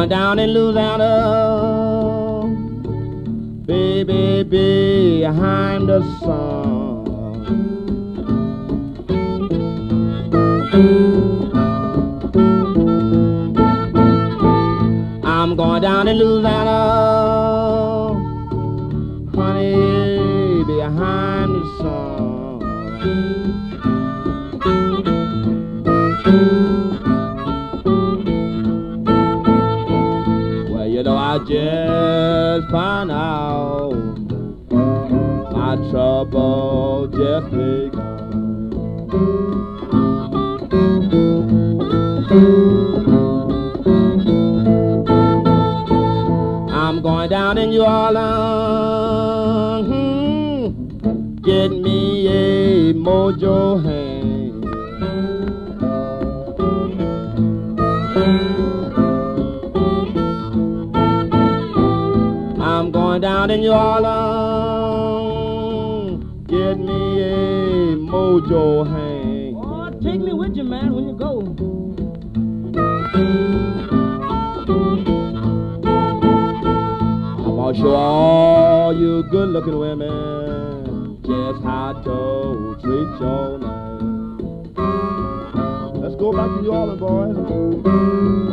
going down in Louisiana, baby, behind the sun. I'm going down in Louisiana, honey, behind the sun. Well, you know, I just found out my trouble just begun. I'm going down in New Orleans, get me a mojo hand. I'm going down in New Orleans, get me a mojo hand. Oh, take me with you, man, when you go. I'll show all you good-looking women just how to treat your man. Let's go back to New Orleans, boys.